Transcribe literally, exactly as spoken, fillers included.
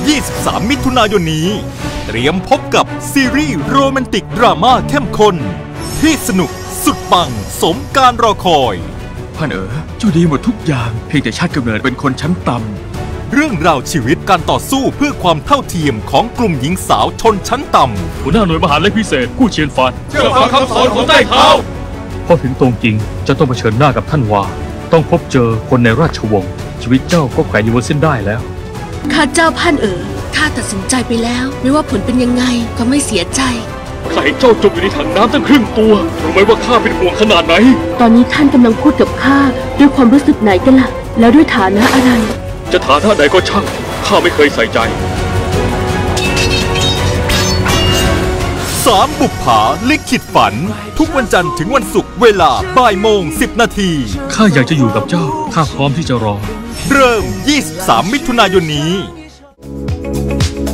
ยี่สิบสาม มิถุนายนนี้เตรียมพบกับซีรีส์โรแมนติกดราม่าเข้มข้นที่สนุกสุดปังสมการรอคอยท่านเอ๋อเจ้าดีหมดทุกอย่างเพียงแต่ชาติกำเนิดเป็นคนชั้นต่ำเรื่องราวชีวิตการต่อสู้เพื่อความเท่าเทียมของกลุ่มหญิงสาวชนชั้นต่ำหัวหน้าหน่วยมหาเล็กพิเศษกู้เชียนฟานเชื่อฟังคำสอนของใต้เท้าพอถึงตรงจริงจะต้องเผชิญหน้ากับท่านวาต้องพบเจอคนในราชวงศ์ชีวิตเจ้าก็แขวนอยู่บนเส้นได้แล้วข้าเจ้าพันเอ๋อข้าตัดสินใจไปแล้วไม่ว่าผลเป็นยังไงก็ไม่เสียใจข้าเห็นเจ้าจมอยู่ในถังน้ำตั้งครึ่งตัวรู้ไหมว่าข้าเป็นห่วงขนาดไหนตอนนี้ท่านกำลังพูดกับข้าด้วยความรู้สึกไหนกันล่ะแล้วด้วยฐานะอะไรจะฐานะใดก็ช่างข้าไม่เคยใส่ใจสามบุปผาลิขิตฝันทุกวันจันทร์ถึงวันศุกร์เวลาบ่ายโมงสิบนาทีข้าอยากจะอยู่กับเจ้าข้าพร้อมที่จะรอเริ่มยี่สิบสามมิถุนายนนี้